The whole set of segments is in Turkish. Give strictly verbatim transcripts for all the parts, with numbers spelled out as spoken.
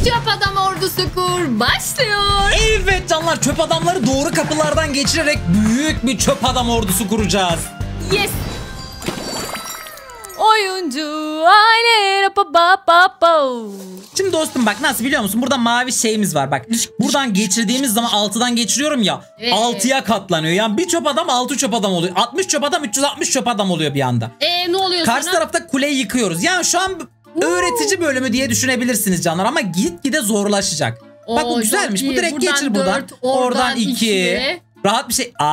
Çöp adam ordusu kur başlıyor. Evet canlar, çöp adamları doğru kapılardan geçirerek büyük bir çöp adam ordusu kuracağız. Yes. Oyuncu aile pa pa pa pa. Şimdi dostum bak nasıl biliyor musun? Burada mavi şeyimiz var bak. Buradan geçirdiğimiz zaman altıdan geçiriyorum ya. Evet. altıya katlanıyor. Yani bir çöp adam altı çöp adam oluyor. altmış çöp adam üç yüz altmış çöp adam oluyor bir anda. Eee ne oluyor Karşı sana? tarafta kuleyi yıkıyoruz. Yani şu an öğretici bölümü diye düşünebilirsiniz canlar ama gitgide zorlaşacak. Oo, bak bu güzelmiş. Bu direkt buradan geçir buradan. dört, oradan iki. Rahat bir şey. Aa,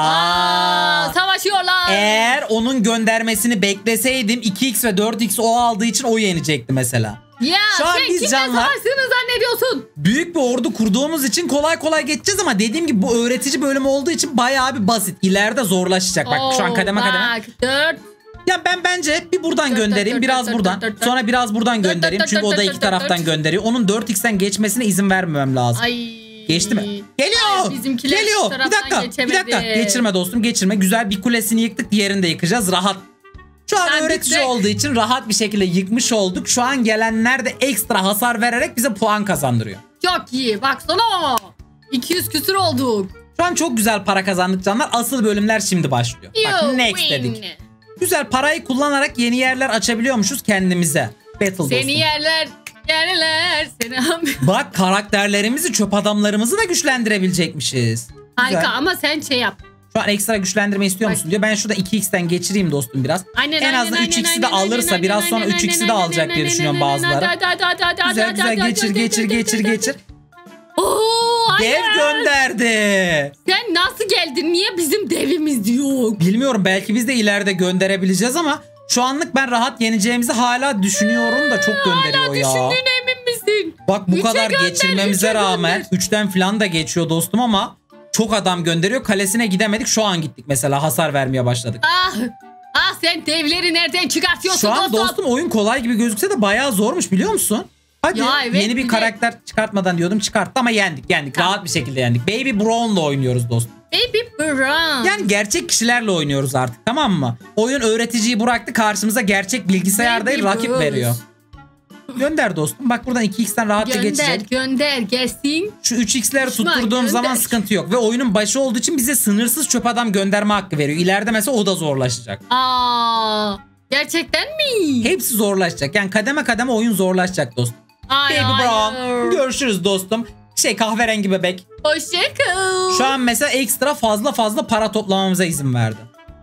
Aa, savaşıyorlar. Eğer onun göndermesini bekleseydim iki x ve dört x o aldığı için o yenecekti mesela. Ya şu an sen biz kimle canlar savaştığını zannediyorsun? Büyük bir ordu kurduğumuz için kolay kolay geçeceğiz ama dediğim gibi bu öğretici bölüm olduğu için bayağı bir basit. İleride zorlaşacak. Bak Oo, şu an kademe bak, kademe. dört. Ya ben bence bir buradan Dört, göndereyim, dört, biraz dört, buradan. dört, dört, Sonra biraz buradan dört, göndereyim. dört, Çünkü dört, o da dört, iki dört, taraftan dört. gönderiyor. Onun dört x'ten geçmesine izin vermemem lazım. Ay. Geçti mi? Geliyor. Bizimkiler Geliyor. Bir dakika. geçemedi. Bir dakika. Geçirme dostum, geçirme. Güzel bir kulesini yıktık. Diğerini de yıkacağız. Rahat. Şu an Sen öğretici bitti. olduğu için rahat bir şekilde yıkmış olduk. Şu an gelenler de ekstra hasar vererek bize puan kazandırıyor. Çok iyi. Baksana. iki yüz küsür olduk. Şu an çok güzel para kazandık canlar. Asıl bölümler şimdi başlıyor. Bak You next win. dedik. Güzel, parayı kullanarak yeni yerler açabiliyormuşuz kendimize. Battle dostum. Seni yerler. Yerler. Seni Bak karakterlerimizi, çöp adamlarımızı da güçlendirebilecekmişiz. Harika Güzel. ama sen şey yap. Şu an ekstra güçlendirme istiyor Bak. musun diyor. Ben şurada iki x'ten geçireyim dostum biraz. Aynen, en aynen, azından aynen, üç x'i de aynen, alırsa aynen, biraz aynen, sonra aynen, üç x'i de aynen, alacak aynen, diye aynen, düşünüyorum aynen, bazıları. hadi, hadi, hadi, hadi, Güzel hadi, güzel hadi, geçir hadi, geçir hadi, geçir hadi, geçir. Oo, hayır. Dev gönderdi. Sen nasıl geldin? Niye bizim devimiz yok? Bilmiyorum, belki biz de ileride gönderebileceğiz ama şu anlık ben rahat yeneceğimizi hala düşünüyorum da çok gönderiyor Hala ya. düşündüğüne emin misin? Bak bu Üçe kadar gönder, geçirmemize üçe rağmen gönder. üçten falan da geçiyor dostum ama çok adam gönderiyor. Kalesine gidemedik, şu an gittik mesela, hasar vermeye başladık. Ah, ah sen devleri nereden çıkartıyorsun Şu an dostum? dostum oyun kolay gibi gözükse de bayağı zormuş biliyor musun? Hadi Ya evet, yeni bir bir de- karakter çıkartmadan diyordum, çıkarttı ama yendik yendik Tamam. rahat bir şekilde yendik. Baby Brown'la oynuyoruz dostum. Baby Brown. Yani gerçek kişilerle oynuyoruz artık, tamam mı? Oyun öğreticiyi bıraktı, karşımıza gerçek bilgisayar değil Baby rakip Bruce. veriyor. Gönder dostum. Bak buradan iki x'ten rahatça Gönder geçecek. gönder gelsin. Şu üç x'leri Düşman, tutturduğum gönder. zaman sıkıntı yok. Ve oyunun başı olduğu için bize sınırsız çöp adam gönderme hakkı veriyor. İleride mesela o da zorlaşacak. Aa, gerçekten mi? Hepsi zorlaşacak. Yani kademe kademe oyun zorlaşacak dostum. Ay, Baby Brown. hayır. Görüşürüz dostum. Şey, kahverengi bebek. Hoşça kal. Şu an mesela ekstra fazla fazla para toplamamıza izin verdi.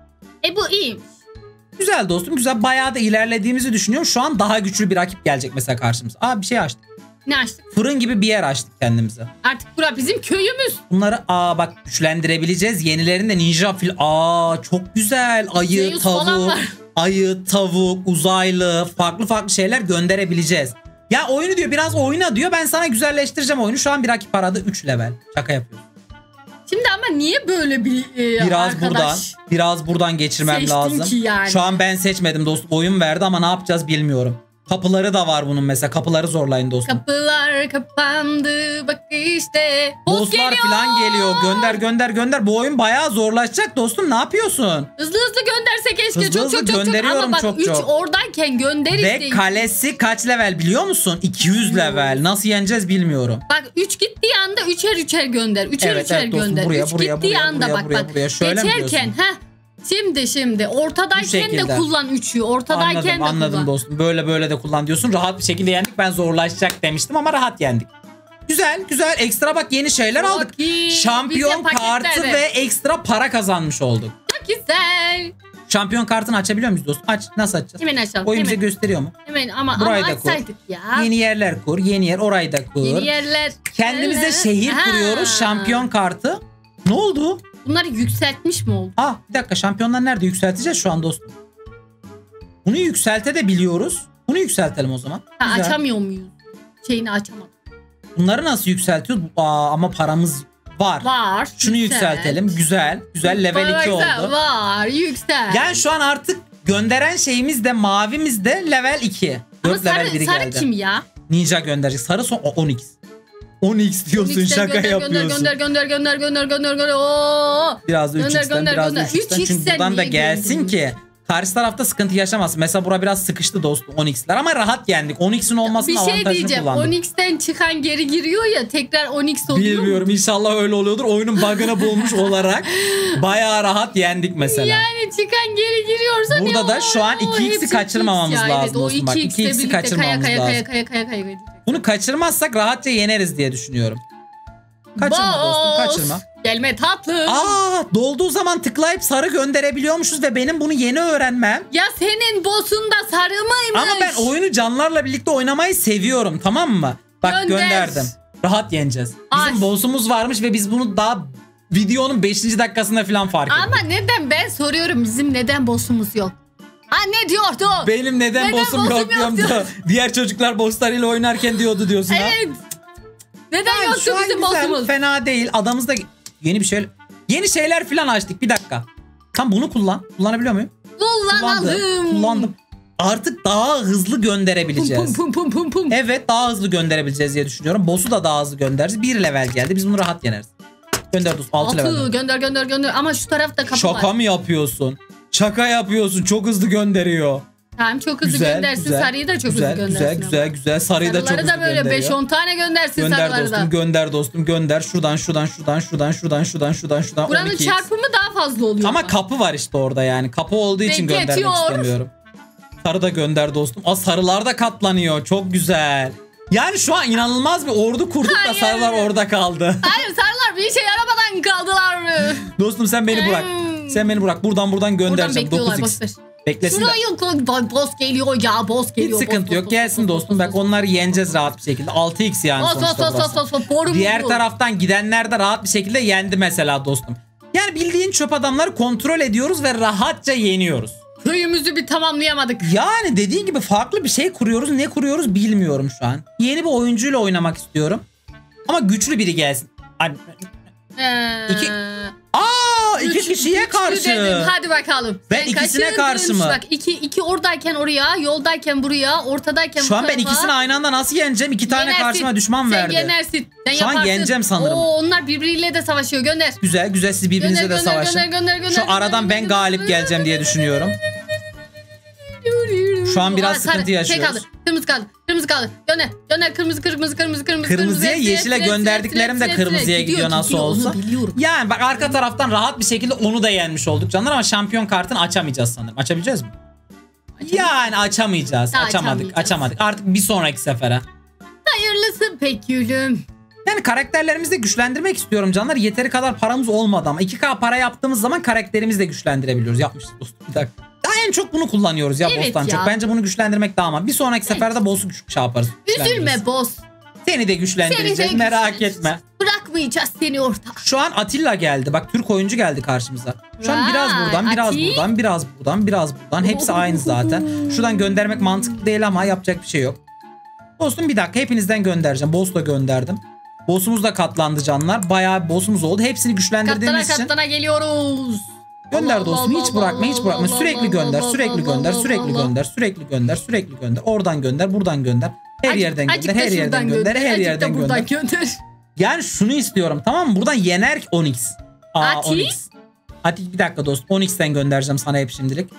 E bu iyiymiş. Güzel dostum, güzel. Bayağı da ilerlediğimizi düşünüyorum. Şu an daha güçlü bir rakip gelecek mesela karşımıza. Aa, bir şey açtık. Ne açtık? Fırın gibi bir yer açtık kendimize. Artık bura bizim köyümüz. Bunları aa bak güçlendirebileceğiz. Yenilerinde ninja fil. Aa çok güzel. Ayı, Zeus falan tavuk, var. ayı, tavuk, uzaylı, farklı farklı şeyler gönderebileceğiz. Ya oyunu diyor, biraz oyna diyor. Ben sana güzelleştireceğim oyunu. Şu an bir rakip aradı üç level. Şaka yapıyorum. Şimdi ama niye böyle bir e, Biraz arkadaş buradan, biraz buradan geçirmem seçtin lazım. ki yani? Şu an ben seçmedim dostum. Oyun verdi ama ne yapacağız bilmiyorum. Kapıları da var bunun mesela. Kapıları zorlayın dostum. Kapılar kapandı bak işte. Boss Bosslar geliyor. falan geliyor. Gönder gönder gönder. Bu oyun bayağı zorlaşacak dostum. Ne yapıyorsun? Hızlı hızlı gönderse keşke. Hızlı çok hızlı çok çok çok. gönderiyorum Ama bak çok üç çok. oradayken gönder Ve işte. kalesi kaç level biliyor musun? iki yüz level. Nasıl yeneceğiz bilmiyorum. Bak üç gittiği anda üçer üçer gönder. Üçer Evet, üçer evet dostum, gönder. buraya, üç buraya, gittiği buraya, anda buraya, bak buraya, bak. buraya. Şöyle mi Geçerken diyorsun? ha. Şimdi şimdi Bu ortadayken şekilde. de kullan üçü. Ortadayken Anladım de anladım kullan. dostum. Böyle böyle de kullan diyorsun. Rahat bir şekilde yendik. Ben zorlaşacak demiştim ama rahat yendik. Güzel güzel, ekstra bak yeni şeyler Çok aldık. iyi. Şampiyon Bize kartı paketler ve ver. ekstra para kazanmış olduk. Çok güzel. Şampiyon kartını açabiliyor muyuz dostum? Aç. Nasıl açacağız? Hemen açalım. Oyun bize hemen. gösteriyor mu? Hemen ama, Burayı ama da kur. açsaydık ya. Yeni yerler kur. Yeni yer, orayı da kur. Yeni yerler. Kendimize Yerler. şehir Ha. kuruyoruz. Şampiyon kartı. Ne oldu? Bunları yükseltmiş mi oldu? Aa bir dakika, şampiyonlar nerede? Yükselteceğiz şu an dostum. Bunu yükseltebiliyoruz. Bunu yükseltelim o zaman. Ha, Güzel. açamıyor muyuz? Şeyini açamadım. Bunları nasıl yükseltiyoruz? Aa, ama paramız var. Var. Şunu yükselt. yükseltelim. Güzel. Güzel, level iki Varsa oldu. Var yüksel. Yani şu an artık gönderen şeyimiz de mavimiz de level iki. Ama dört level sarı, biri sarı geldi. kim ya? Ninja gönderecek. Sarı son on x. on x diyorsun, on x'ten şaka gönder, yapıyorsun. Gönder gönder gönder gönder gönder gönder gönder. Oo. Biraz da üç Gönder, x'ten gönder, biraz da gönder. üç x'ten. üç Çünkü x'ten buradan da niye gelsin gönderdin? ki Karşı tarafta sıkıntı yaşamaz. Mesela bura biraz sıkıştı dostum on x'ler ama rahat yendik. on x'in olmasının Bir şey avantajını diyeceğim. kullandık. on x'ten çıkan geri giriyor ya tekrar on x oluyor mu? Bilmiyorum, inşallah öyle oluyordur. Oyunun bug'ını bulmuş olarak bayağı rahat yendik mesela. Yani çıkan geri giriyorsa Burada ne da o? şu an iki x'i Hepsi kaçırmamamız iki x ya. lazım Evet, o dostum. Bak, iki iki x'le x'i birlikte kaçırmamamız kaya, lazım. Kaya kaya kaya kaya kaya. Bunu kaçırmazsak rahatça yeneriz diye düşünüyorum. Kaçırma Boss. dostum, kaçırma. Gelme tatlı. Aa, dolduğu zaman tıklayıp sarı gönderebiliyormuşuz ve benim bunu yeni öğrenmem. Ya senin boss'un da sarı mıymış? Ama ben oyunu canlarla birlikte oynamayı seviyorum, tamam mı? Bak Gönder. gönderdim. Rahat yeneceğiz. Bizim Ay. boss'umuz varmış ve biz bunu daha videonun beşinci dakikasında falan fark ettik. Ama neden ben soruyorum bizim neden boss'umuz yok? Ha ne diyordu? Benim neden, Neden boss'um boss'um yok diyorum yok da diğer çocuklar bosslarıyla oynarken diyordu diyorsun ha. Evet. Neden Yani yoktu şu an bizim güzel, boss'umuz? fena değil. Adamızda yeni bir şey yeni şeyler falan açtık. Bir dakika. Tam bunu kullan. Kullanabiliyor muyum? Kullanalım. Kullandım. Kullandım. Artık daha hızlı gönderebileceğiz. Pum pum pum pum pum. Evet, daha hızlı gönderebileceğiz diye düşünüyorum. Boss'u da daha hızlı göndeririz. Bir level geldi. Biz bunu rahat yeneriz. Gönder dostum. altı level. Altı gönder gönder gönder ama şu tarafta kapı Şaka var. mı yapıyorsun? Şaka yapıyorsun. Çok hızlı gönderiyor. Tamam çok hızlı Güzel, göndersin, güzel, sarıyı da çok güzel, hızlı güzel, göndersin. güzel, güzel. Sarıyı da çok Sarıları hızlı da böyle gönderiyor. beş on tane göndersin Gönder sarıları dostum, da. gönder dostum, gönder. Şuradan, şuradan, şuradan, şuradan, şuradan, şuradan, şuradan, şuradan. Buranın on iki x. çarpımı daha fazla oluyor. Ama kapı var işte orada yani. Kapı olduğu için Bekletiyor. göndermek istemiyorum. Sarı da gönder dostum. Aa, sarılar da katlanıyor. Çok güzel. Yani şu an inanılmaz bir ordu kurduk da Hayır. sarılar orada kaldı. Hayır sarılar bir işe yaramadan kaldılar mı? Dostum sen beni bırak. Hmm. Sen beni bırak. Buradan buradan Buradan göndereceğim. bekliyorlar dokuz boş ver. x. Beklesin de. Şuraya boss geliyor ya boss Hiç geliyor. sıkıntı boss, yok. boss, Gelsin boss, dostum. boss, Bak boss. onları yeneceğiz rahat bir şekilde. altı x yani Boss, sonuçta boss, burası. boss, boss, boss, boss. Boru Diğer bu. taraftan gidenler de rahat bir şekilde yendi mesela dostum. Yani bildiğin çöp adamları kontrol ediyoruz ve rahatça yeniyoruz. Köyümüzü bir tamamlayamadık. Yani dediğin gibi farklı bir şey kuruyoruz. Ne kuruyoruz bilmiyorum şu an. Yeni bir oyuncuyla oynamak istiyorum. Ama güçlü biri gelsin. Hani- Ee, İki- Aa, iki üç- kişiye güçlü karşı. dedim. Hadi bakalım. Ben Sen ikisine kaçırdın. karşı mı? Bak iki, iki oradayken oraya, yoldayken buraya, ortadayken Şu bu an ben tarafa. ikisini aynı anda nasıl yeneceğim? İki tane Yenersin. karşıma düşman Sen verdi. yenersin. Sen Şu an yaparsın. yeneceğim sanırım. Oo, onlar birbiriyle de savaşıyor. Gönder. Güzel güzel, siz birbirinize Gönder, de gönder, savaşın. gönder, gönder, gönder, Şu aradan gönder, ben gönder, galip gönder, geleceğim diye gönder, düşünüyorum. Şu an biraz Aa, sarı. sıkıntı yaşıyoruz. Şey kaldı. Kırmızı kaldı. Kırmızı kaldı. Gönder. Gönder. Kırmızı kırmızı kırmızı kırmızı. Kırmızıya kırmızı. yeşile Hepsi, hepsi, gönderdiklerim hepsi, de hepsi, kırmızıya hepsi. gidiyor nasıl gidiyor, olsa. onu biliyorum. Yani bak arka taraftan rahat bir şekilde onu da yenmiş olduk canlar ama şampiyon kartını açamayacağız sanırım. Açabileceğiz mi? Yani açamayacağız. Daha Açamadık. açamayacağız. Açamadık. Artık bir sonraki sefere. Hayırlısı pek gülüm. Yani karakterlerimizi de güçlendirmek istiyorum canlar. Yeteri kadar paramız olmadı ama iki K para yaptığımız zaman karakterimizi de güçlendirebiliyoruz. Yapmışız dostum. Bir dakika. Daha en çok bunu kullanıyoruz ya Evet boss'tan ya. çok. Bence bunu güçlendirmek daha ama. Bir sonraki seferde boss'u küçük şey yaparız. güçlendiririz. Üzülme boss. Seni de Seni güçlendireceğiz. de Merak güçlendireceğiz. etme. Bırakmayacağız seni orada. Şu an Atilla geldi. Bak Türk oyuncu geldi karşımıza. Şu an Vay, biraz buradan, biraz Ati. buradan, biraz buradan, biraz buradan. Hepsi aynı zaten. Şuradan göndermek mantıklı değil ama yapacak bir şey yok. Dostum bir dakika, hepinizden göndereceğim. Boss da gönderdim. Boss'umuz da katlandı canlar. Bayağı boss'umuz oldu. Hepsini Katlana güçlendirdiğimiz için. katlana geliyoruz. Gönder Allah dostum. Allah Hiç bırakma, hiç Allah bırakma. Allah Sürekli Allah gönder, Allah sürekli Allah gönder, Allah sürekli Allah. gönder, sürekli gönder, sürekli gönder. Oradan gönder, buradan gönder. Her Acık- yerden acık gönder, da her yerden şuradan gönder, her acık da yerden buradan gönder. gönder. Yani şunu istiyorum, tamam mı? Buradan yener on x. Aa, Ati? on x. Hadi bir dakika dostum. on x'ten göndereceğim sana hep şimdilik.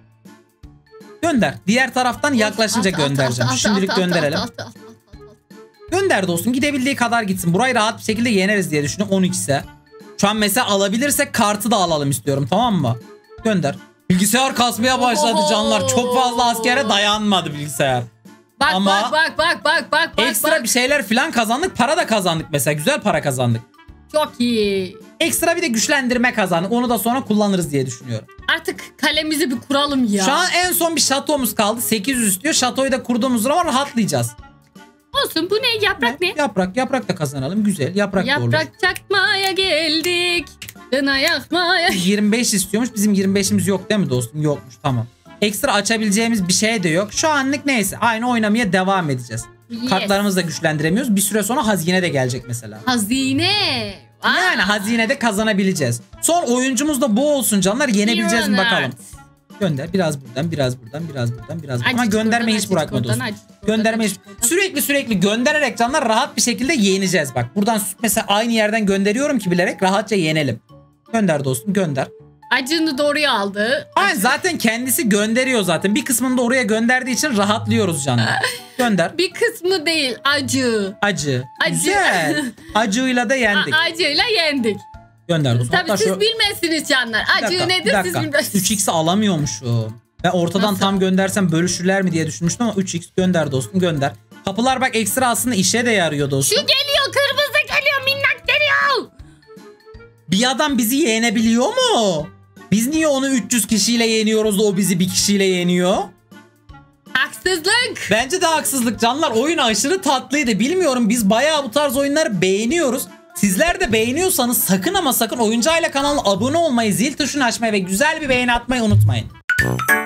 Gönder. Diğer taraftan yaklaşınca At, at, at, göndereceğim. at, at, Şimdilik at, at, gönderelim. at, at, at, at. Gönder dostum. Gidebildiği kadar gitsin. Burayı rahat bir şekilde yeneriz diye düşünüyorum. on x'e. Şu an mesela alabilirsek kartı da alalım istiyorum, tamam mı? Gönder. Bilgisayar kasmaya başladı Oho. canlar. Çok fazla askere dayanmadı bilgisayar. Bak Ama bak bak bak bak bak bak. Ekstra bak. bir şeyler falan kazandık. Para da kazandık mesela. Güzel para kazandık. Çok iyi. Ekstra bir de güçlendirme kazandık. Onu da sonra kullanırız diye düşünüyorum. Artık kalemizi bir kuralım ya. Şu an en son bir şatomuz kaldı. sekiz yüz istiyor. Şatoyu da kurduğumuz zaman rahatlayacağız. Olsun bu ne yaprak ne? Yaprak yaprak da kazanalım. Güzel. Yaprak, da olur. Yaprak çakmaya geldik. Kına yakmaya. yirmi beş istiyormuş. Bizim yirmi beşimiz yok değil mi dostum? Yokmuş, tamam. Ekstra açabileceğimiz bir şey de yok. Şu anlık neyse. Aynı oynamaya devam edeceğiz. Yes. Kartlarımızı da güçlendiremiyoruz. Bir süre sonra hazine de gelecek mesela. Hazine. Aa. Yani hazinede kazanabileceğiz. Son oyuncumuz da bu olsun canlar. Yenebileceğiz mi Leonard. bakalım. Gönder. Biraz buradan, biraz buradan, biraz buradan, biraz buradan. Ama Acıcık gönderme oradan, hiç acıcık bırakma oradan, dostum. acıcık oradan, Gönderme hiç. acıcık oradan. Sürekli sürekli göndererek canlar rahat bir şekilde yeneceğiz bak. Buradan mesela aynı yerden gönderiyorum ki bilerek rahatça yenelim. Gönder dostum, gönder. Acını doğruya aldı. Aynen, zaten kendisi gönderiyor zaten. Bir kısmını da oraya gönderdiği için rahatlıyoruz canım. Gönder. Bir kısmı değil, acı. Acı. Acı. Güzel. Acıyla da yendik. A- acıyla yendik. Gönder dostum. Tabii Hatta siz şu... bilmezsiniz canlar. Bir Acı dakika, bir nedir siz dakika. bilmezsiniz. üç x'i alamıyormuşum. Ben ortadan Nasıl? tam göndersem bölüşürler mi diye düşünmüştüm ama üç x gönder dostum, gönder. Kapılar bak ekstra aslında işe de yarıyor dostum. Şu geliyor, kırmızı geliyor, minnak geliyor. Bir adam bizi yenebiliyor mu? Biz niye onu üç yüz kişiyle yeniyoruz da o bizi bir kişiyle yeniyor? Haksızlık. Bence de haksızlık canlar. Oyun aşırı tatlıydı. Bilmiyorum, biz bayağı bu tarz oyunları beğeniyoruz. Sizler de beğeniyorsanız sakın ama sakın Oyuncu Aile kanalına abone olmayı, zil tuşunu açmayı ve güzel bir beğeni atmayı unutmayın.